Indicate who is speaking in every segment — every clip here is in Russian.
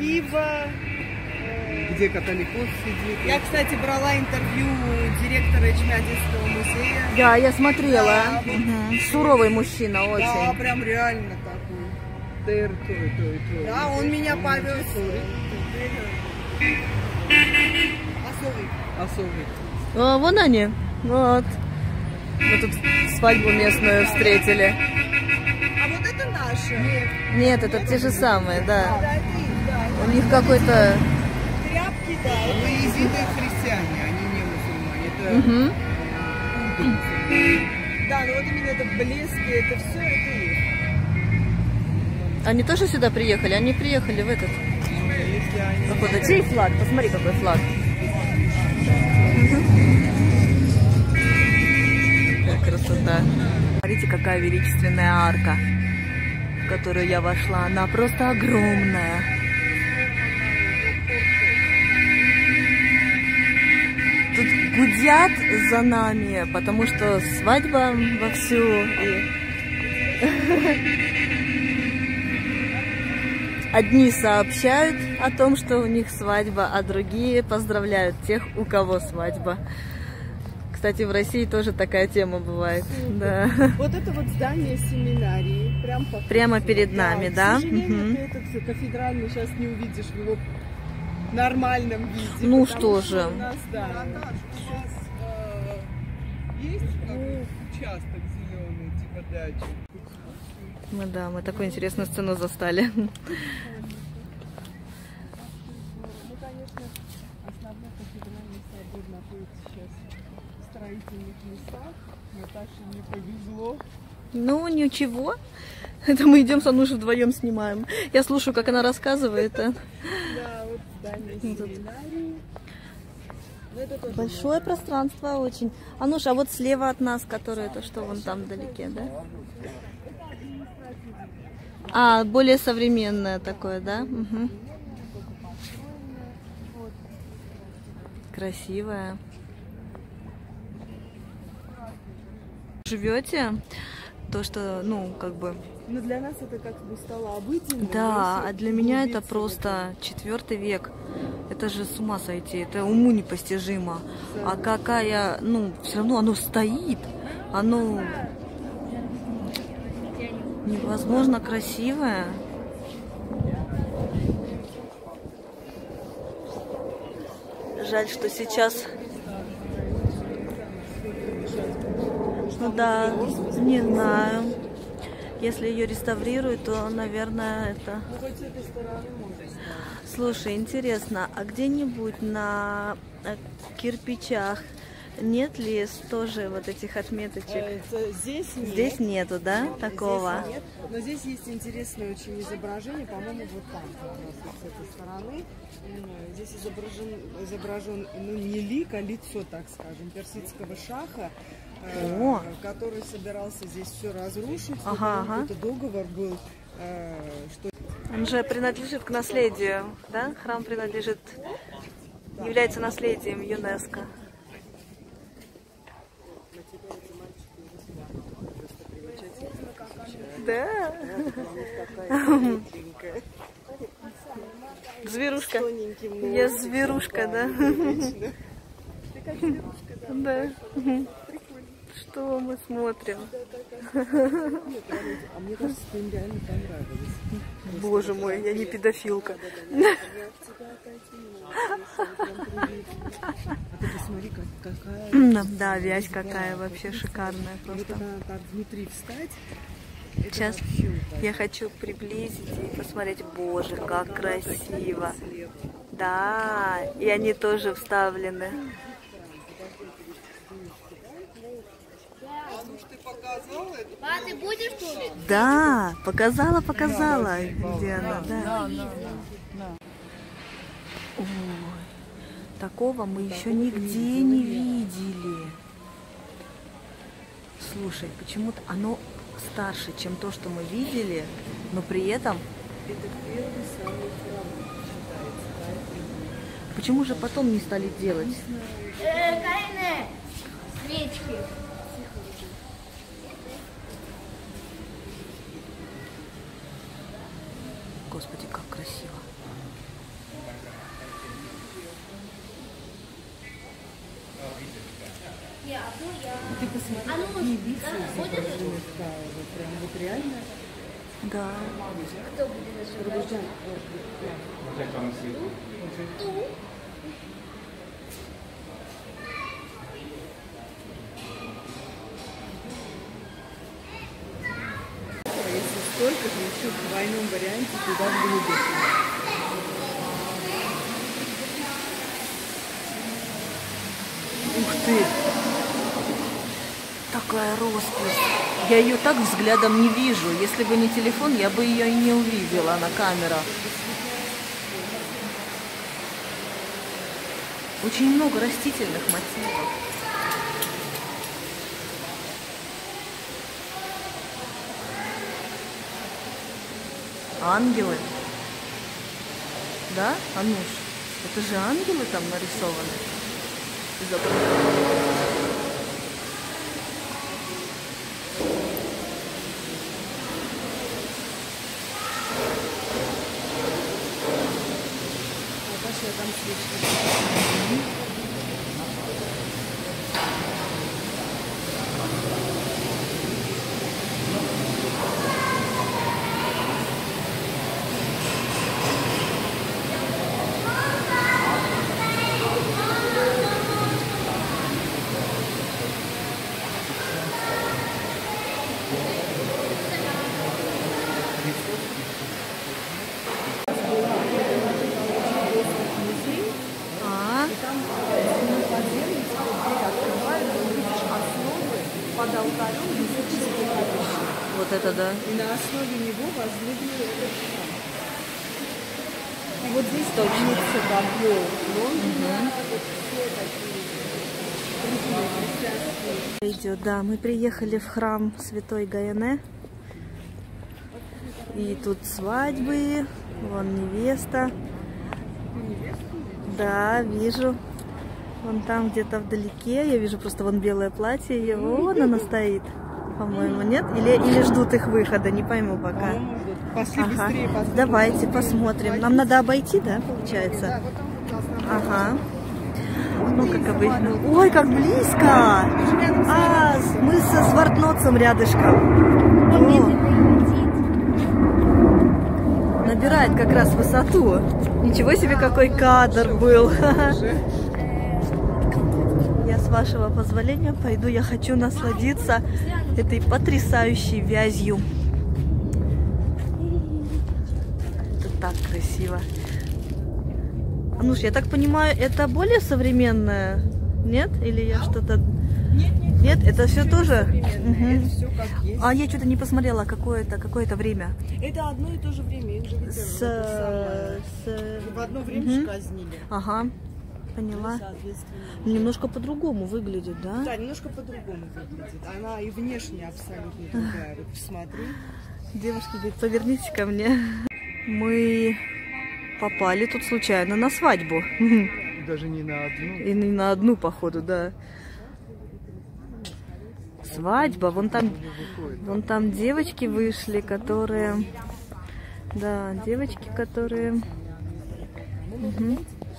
Speaker 1: Пиво.
Speaker 2: Где католикос сидит.
Speaker 1: Я, кстати, брала интервью директора Ичмядинского музея.
Speaker 3: Да, я смотрела.
Speaker 1: Да, вот.
Speaker 3: Суровый мужчина очень.
Speaker 1: Да, прям реально такой. Да, он меня повез.
Speaker 2: Особый.
Speaker 3: О, вон они. Вот. Мы тут свадьбу местную встретили.
Speaker 1: А вот это наши?
Speaker 3: Нет, это те же самые, да.
Speaker 1: Да, это их, да.
Speaker 3: У них какой-то...
Speaker 1: Тряпки, да.
Speaker 2: Это езиды христиане, они не мусульмане. Это
Speaker 1: Да, ну вот именно это блески, это все, это их.
Speaker 3: Они тоже сюда приехали? Они приехали в этот... Какой-то чей флаг? Посмотри, какой флаг. Какая красота. Смотрите, какая величественная арка, в которую я вошла. Она просто огромная. Тут гудят за нами, потому что свадьба вовсю. Одни сообщают о том, что у них свадьба, а другие поздравляют тех, у кого свадьба. Кстати, в России тоже такая тема бывает. Да.
Speaker 1: Вот это вот здание семинарии.
Speaker 3: Прямо перед нами, да?
Speaker 1: К сожалению, ты этот кафедральный сейчас не увидишь в его нормальном виде.
Speaker 3: Ну что же.
Speaker 1: У нас, да.
Speaker 2: есть участок зеленый, типа дачи.
Speaker 3: Ну да, мы такую интересную сцену застали.
Speaker 1: Ну, конечно, основной кафедральный собор находится сейчас в строительных местах. Наташе не повезло.
Speaker 3: Ну, ничего. Это мы идем с Анушей вдвоем снимаем. Я слушаю, как она рассказывает.
Speaker 1: Да, вот здание семинарии.
Speaker 3: Большое пространство очень. Ануша, а вот слева от нас, которое это что, вон там вдалеке, да? А, более современное такое, да? Угу. Красивое. Живете? То, что, ну, как бы...
Speaker 1: Но для нас это как бы стало обыденным.
Speaker 3: Да, а для меня это просто 4 век. Это же с ума сойти, это уму непостижимо. А какая, ну, все равно оно стоит, оно невозможно красивое. Жаль, что сейчас... Ну да, не знаю. Если ее реставрируют, то, наверное, это... Слушай, интересно, а где-нибудь на кирпичах нет ли тоже вот этих отметочек?
Speaker 1: Здесь нет.
Speaker 3: Здесь нету, да, такого?
Speaker 1: Здесь нет, но здесь есть интересное очень изображение, по-моему, вот там, как раз вот с этой стороны. Здесь изображен, ну, не лик, а лицо, так скажем, персидского шаха, который собирался здесь все разрушить.
Speaker 3: Ага.
Speaker 1: Это договор был, что...
Speaker 3: Он же принадлежит к наследию, да? Храм принадлежит, является наследием ЮНЕСКО. Да. Зверушка. Я зверушка, да.
Speaker 1: Ты как зверушка, да.
Speaker 3: Да. Что мы смотрим?
Speaker 1: А мне кажется, что им реально понравилось.
Speaker 3: Боже мой, я не педофилка.
Speaker 1: А ты посмотри, какая...
Speaker 3: Да, вязь какая вообще шикарная просто.
Speaker 1: Вот так внутри встать.
Speaker 3: Сейчас я хочу приблизить и посмотреть. Боже, как красиво. Да, и они тоже вставлены.
Speaker 4: А ты будешь тут?
Speaker 3: Да, показала. Где она, да. Ой, такого мы еще нигде не видели. Слушай, почему-то оно старше, чем то, что мы видели, но при этом...
Speaker 1: Это первый самый храм считается.
Speaker 3: Почему же потом не стали делать?
Speaker 4: Карина, свечки.
Speaker 3: Господи, как красиво.
Speaker 1: Ты посмотри, какие лица изображены в Каире. Прям вот реально.
Speaker 3: Да.
Speaker 1: Рубежан, если столько, то еще в двойном варианте туда вглубь.
Speaker 3: Ух ты! Такая роскошь. Я ее так взглядом не вижу. Если бы не телефон, я бы ее и не увидела на камеру. Очень много растительных мотивов. Ангелы. Да, Ануш? Это же ангелы там нарисованы. Изображены.
Speaker 1: Там свечки. Под алтарем языческих обычаев.
Speaker 3: Вот это да.
Speaker 1: И на основе него воздвигли этот храм. И вот здесь толкнется бабло Лондона. Вот все такие христианские.
Speaker 3: Идет, да, мы приехали в храм Святой Гаяне. И тут свадьбы, вон невеста. Да, вижу. Вон там где-то вдалеке, я вижу просто вон белое платье, и вон она стоит, по-моему, нет? Или ждут их выхода, не пойму пока.
Speaker 1: Пошли быстрее,
Speaker 3: давайте посмотрим. Нам надо обойти, да, получается? Ага. Ну, как обычно. Ой, как близко! А, мы со Свартноцем рядышком. Набирает как раз высоту. Ничего себе, какой кадр был. Я, с вашего позволения, пойду. Я хочу насладиться этой потрясающей вязью. Это так красиво. Ануш, я так понимаю, это более современное? Нет? Или я что-то... Нет, это все тоже?
Speaker 1: Угу. Это все как есть.
Speaker 3: А я что-то не посмотрела, какое-то время.
Speaker 1: Это одно и то же время. Их же в одно время казнили.
Speaker 3: Ага, поняла. Немножко по-другому выглядит, да?
Speaker 1: Да, немножко по-другому выглядит. Она и внешне абсолютно другая. Вот посмотри.
Speaker 3: Девушки говорят, повернитесь ко мне. Мы попали тут случайно на свадьбу.
Speaker 2: Даже не на одну.
Speaker 3: И не на одну, походу, да. Свадьба. Вон там девочки вышли, которые... Да, девочки, которые... Угу.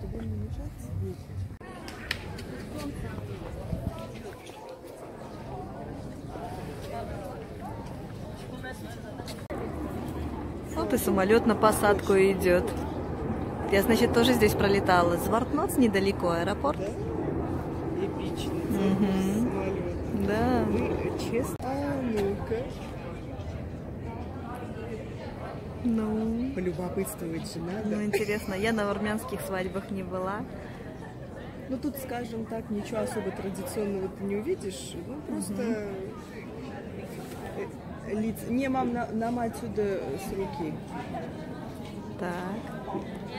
Speaker 3: Вот и самолет на посадку идет. Я, значит, тоже здесь пролетала. Свартноц недалеко, аэропорт.
Speaker 1: Да? Эпичный самолет.
Speaker 3: Да.
Speaker 1: Мы честно. А ну-ка.
Speaker 3: Ну,
Speaker 1: полюбопытствовать же надо.
Speaker 3: ну, интересно, я на армянских свадьбах не была.
Speaker 1: Ну, тут, скажем так, ничего особо традиционного ты не увидишь. Ну, просто лица. Не, мам, нам отсюда с руки.
Speaker 3: Так.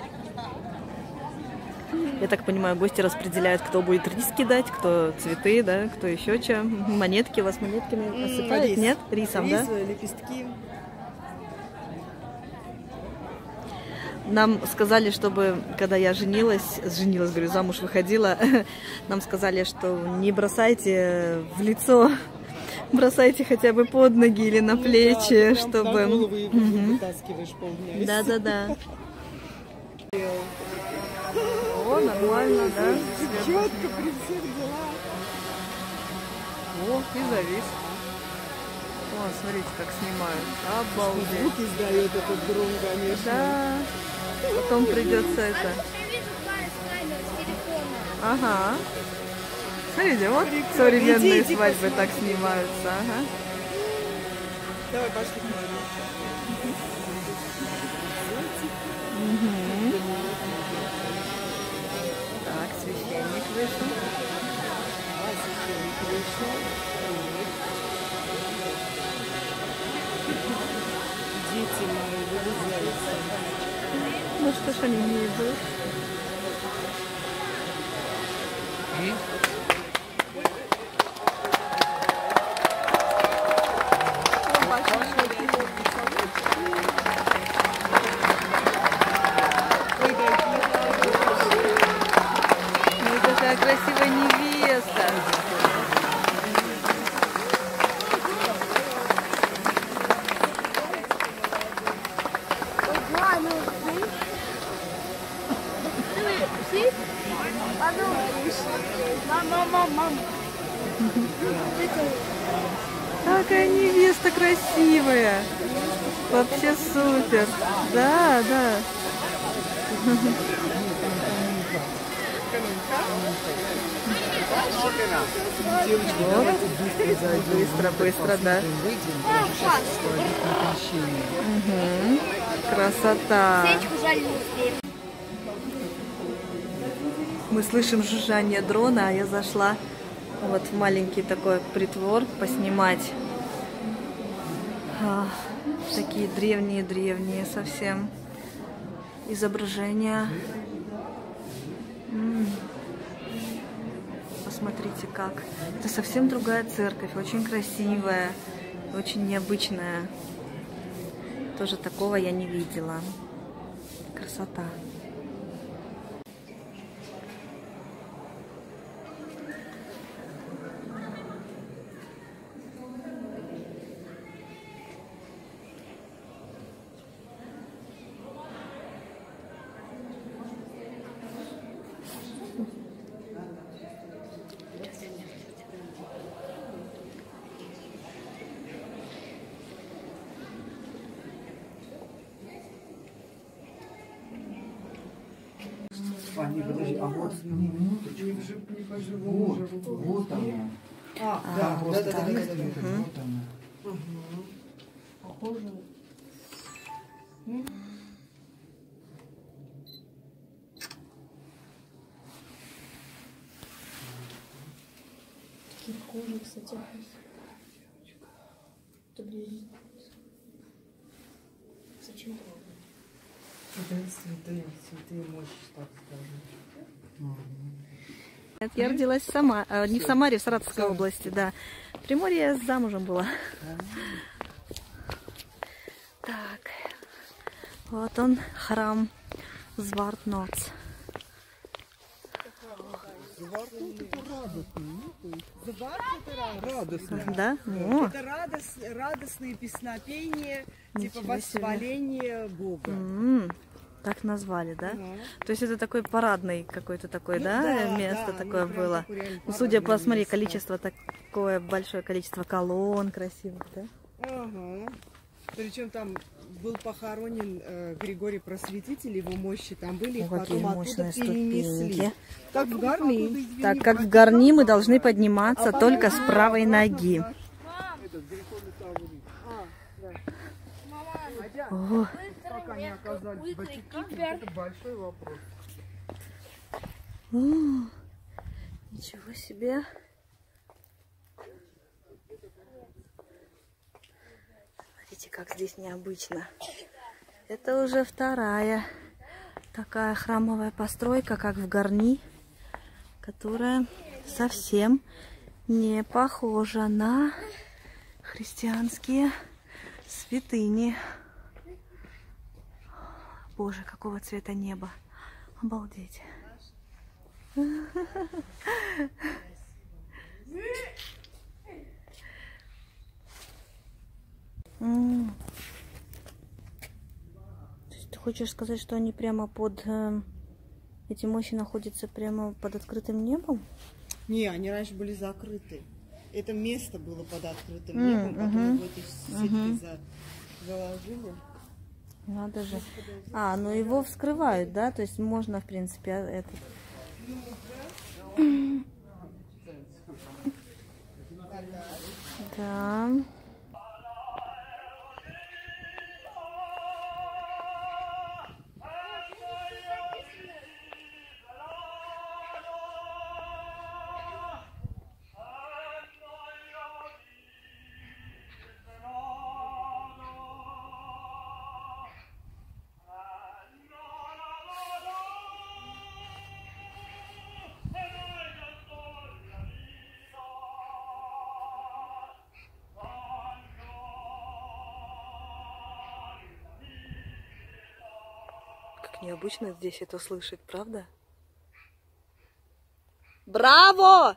Speaker 3: Я так понимаю, гости распределяют, кто будет рис кидать, кто цветы, да, кто еще что. Монетки, вас монетками осыпают?
Speaker 1: Рис.
Speaker 3: Нет? Рисом,
Speaker 1: Рис,
Speaker 3: да?
Speaker 1: лепестки.
Speaker 3: Нам сказали, чтобы, когда я женилась, говорю, замуж выходила, нам сказали, что не бросайте в лицо, бросайте хотя бы под ноги или на плечи,
Speaker 1: да,
Speaker 3: чтобы...
Speaker 1: голову его вытаскиваешь полдня.
Speaker 3: Да-да-да. О, нормально, да?
Speaker 1: Четко при всех делах.
Speaker 3: О, и завис. О, смотрите, как снимают. Обалдеть.
Speaker 1: Звуки издает этот дрон, конечно.
Speaker 3: Да. Потом придется это.
Speaker 4: Я вижу камеру с телефона.
Speaker 3: Ага. Смотрите, вот современные
Speaker 1: Иди
Speaker 3: свадьбы так
Speaker 1: посмотри.
Speaker 3: снимаются. Ага.
Speaker 1: Давай, пошли.
Speaker 3: Так, священник вышел.
Speaker 1: Дети мои вылезаются.
Speaker 3: Ну что ж они не идут? Ну какая красивая невеста.
Speaker 4: Мама.
Speaker 3: Какая невеста красивая. Вообще супер. Да, да. Быстро, быстро, да. Угу. Красота.
Speaker 4: Свечку жаль не успеем.
Speaker 3: Мы слышим жужжание дрона, а я зашла вот в маленький такой притвор поснимать. Такие древние совсем изображения. Посмотрите как. Это совсем другая церковь, очень красивая, очень необычная. Тоже такого я не видела. Красота.
Speaker 2: Подожди, а вот вот она. Да,
Speaker 3: вот
Speaker 2: да,
Speaker 3: так.
Speaker 2: вот она.
Speaker 4: Такие похожие, кстати. Это блин. Зачем трогать?
Speaker 1: Это святые мощи, так скажем.
Speaker 3: Нет, я родилась сама, не в Самаре, в Саратовской области, да. В Приморье я замужем была. Так, вот он, храм Звартноц.
Speaker 1: Радостно.
Speaker 3: Да? О,
Speaker 1: Это радостные песнопения, типа
Speaker 3: Ничего себе.
Speaker 1: восхваление Бога.
Speaker 3: так назвали, да?
Speaker 1: Ага.
Speaker 3: То есть это такой парадный какой-то такой,
Speaker 1: Ну
Speaker 3: да,
Speaker 1: да,
Speaker 3: место
Speaker 1: да,
Speaker 3: такое
Speaker 1: ну, прям
Speaker 3: было.
Speaker 1: такое реально
Speaker 3: Ну, судя по,
Speaker 1: парадное
Speaker 3: смотри,
Speaker 1: место.
Speaker 3: количество такое большое количество колонн красивых, да?
Speaker 1: Ага. Причем там был похоронен Григорий Просветитель, его мощи там были, их
Speaker 3: О, какие
Speaker 1: потом оттуда
Speaker 3: мощные
Speaker 1: перенесли.
Speaker 3: ступеньки.
Speaker 1: Как в Гарни.
Speaker 3: Так, как в Гарни мы должны подниматься только с правой ноги. О,
Speaker 1: Как они оказались в Ватикане, это большой вопрос.
Speaker 3: о, ничего себе. Смотрите, как здесь необычно. Это уже вторая такая храмовая постройка, как в Гарни, которая совсем не похожа на христианские святыни. Боже, какого цвета небо. Обалдеть. То есть ты хочешь сказать, что они прямо под... эти мощи находятся прямо под открытым небом?
Speaker 1: Не, они раньше были закрыты. это место было под открытым небом, потом его эти сетки заложили.
Speaker 3: Надо же. А, ну его вскрывают, да? То есть можно, в принципе, этот... Да. Как необычно здесь это слышать, правда? Браво!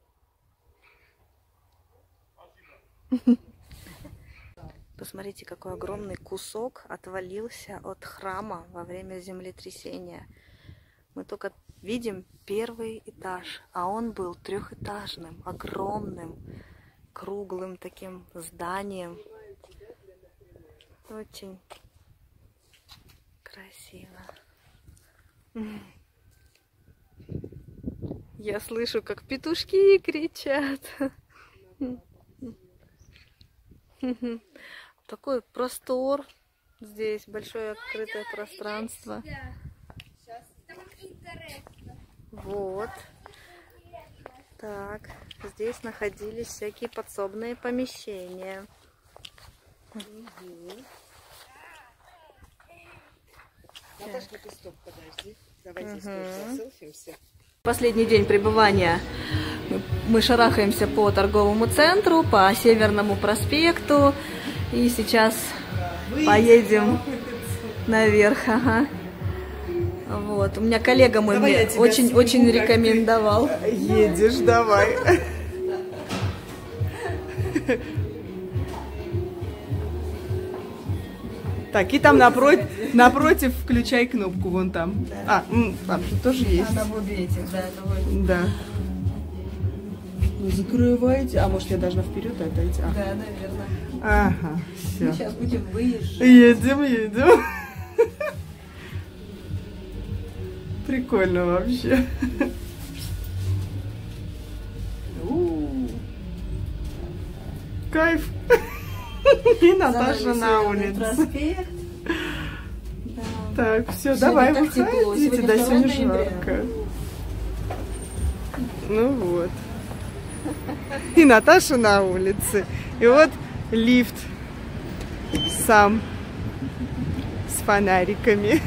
Speaker 3: Посмотрите, какой огромный кусок отвалился от храма во время землетрясения. Мы только видим первый этаж, а он был трехэтажным, огромным, круглым таким зданием. Очень красиво. Я слышу, как петушки кричат. Такой простор. Здесь большое открытое пространство. Вот. Так, здесь находились всякие подсобные помещения.
Speaker 1: Наташка, ты стоп, подожди. Давай здесь тоже заселфимся.
Speaker 3: Последний день пребывания. Мы шарахаемся по торговому центру, по Северному проспекту. И сейчас поедем наверх. Ага. Вот. У меня коллега мой мне очень рекомендовал.
Speaker 1: Едешь, давай. Так, и там напротив включай кнопку, вон там. А, там же тоже есть.
Speaker 3: Она в обе этих, да, это вот.
Speaker 1: Да. Вы закрываете. А может я должна вперед отойти?
Speaker 3: Да, наверное.
Speaker 1: Ага, все.
Speaker 3: Мы сейчас будем выезжать.
Speaker 1: Едем. Прикольно вообще. Кайф. И Наташа на улице.
Speaker 3: Проспект.
Speaker 1: Так, все,
Speaker 3: Сегодня
Speaker 1: давай
Speaker 3: так тепло.
Speaker 1: выходите.
Speaker 3: Сегодня
Speaker 1: Да,
Speaker 3: 2
Speaker 1: сегодня
Speaker 3: ноября.
Speaker 1: жарко. Ну вот. И Наташа на улице. И вот лифт сам с фонариками.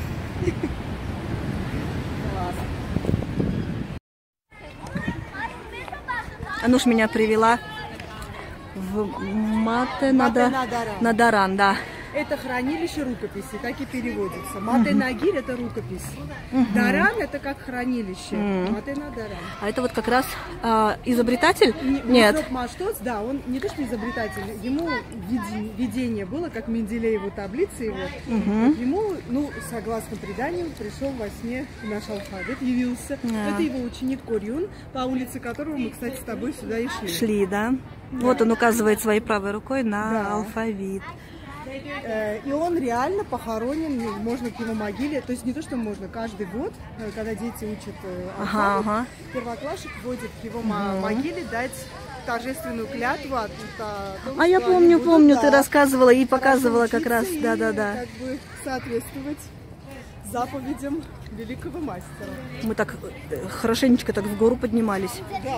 Speaker 3: Ануш меня привела в Мате-Надаран, да.
Speaker 1: Это хранилище рукописей, так и переводится. Мате-Нагир это рукопись. Даран это как хранилище. Мате-Надаран.
Speaker 3: А это вот как раз изобретатель? Нет.
Speaker 1: Маштоц, да, он не то что изобретатель, ему видение было, как Менделееву таблицы его. Вот ему, ну, согласно преданиям, пришел во сне наш алфавит, явился. Это его ученик Корюн, по улице которого мы, кстати, с тобой сюда и шли.
Speaker 3: Шли, да. Вот он указывает своей правой рукой на алфавит.
Speaker 1: И он реально похоронен, можно к его могиле, то есть не то, что можно, каждый год, когда дети учат алфавит, первоклассник вводит к его могиле дать торжественную клятву о том,
Speaker 3: я
Speaker 1: что они будут,
Speaker 3: помню, ты рассказывала и показывала как раз,
Speaker 1: и,
Speaker 3: да.
Speaker 1: как бы соответствовать заповедям великого мастера.
Speaker 3: Мы так хорошенечко так в гору поднимались.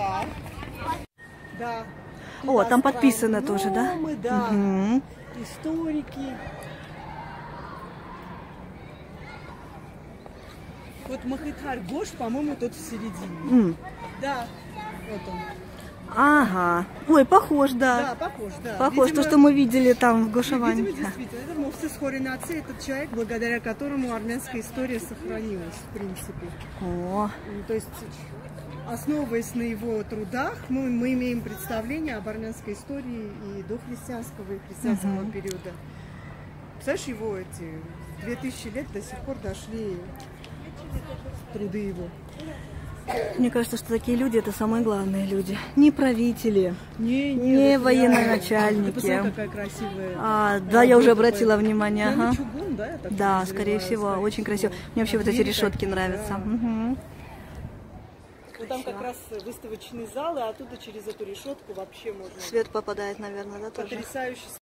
Speaker 1: Да.
Speaker 3: О, там подписано тоже, да?
Speaker 1: Да. Историки. Вот Махитхар Гош, по-моему, тот в середине. Да, вот он.
Speaker 3: Ага. Ой, похож, да.
Speaker 1: Да, похож, да.
Speaker 3: Похож, то, что мы видели там в Гошеване.
Speaker 1: Видимо, действительно, это Муфтис Хоринаци, этот человек, благодаря которому армянская история сохранилась, в принципе.
Speaker 3: О.
Speaker 1: То есть, основываясь на его трудах, мы имеем представление об армянской истории и до христианского, и христианского периода. Представляешь, его эти 2000 лет до сих пор дошли труды его.
Speaker 3: Мне кажется, что такие люди это самые главные люди. Не правители,
Speaker 1: Не
Speaker 3: не
Speaker 1: это
Speaker 3: военачальники.
Speaker 1: Посмотри, какая красивая.
Speaker 3: Да, я уже обратила внимание.
Speaker 1: Наверное,
Speaker 3: Ага.
Speaker 1: чугун, да? Я так
Speaker 3: Да,
Speaker 1: подозреваю,
Speaker 3: скорее всего, очень красиво. Мне вообще вот эти
Speaker 1: Двери
Speaker 3: решетки
Speaker 1: такие,
Speaker 3: нравятся.
Speaker 1: да.
Speaker 3: Мгм.
Speaker 1: Ну, там как раз выставочные залы, а оттуда через эту решетку вообще можно
Speaker 3: Свет попадает, наверное, да, тоже?
Speaker 1: потрясающе